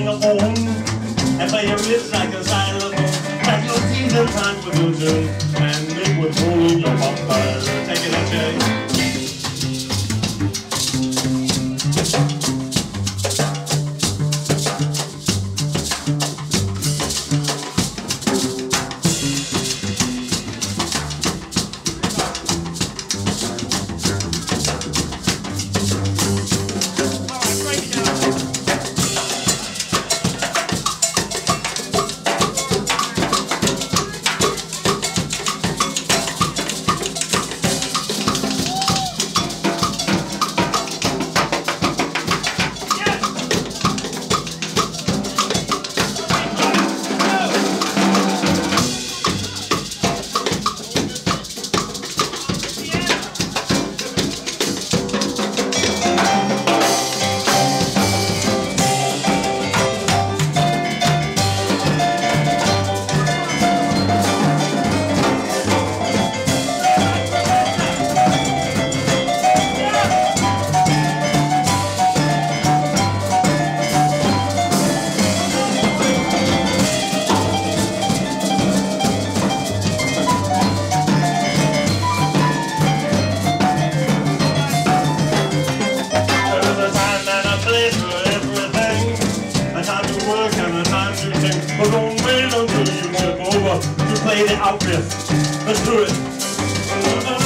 sing along and play your lips like a xylophone. Crack your teeth and time with your tune and make with hole in your bumper. Take it up, Jay. But don't wait until you tip over to play the outfit. Let's do it.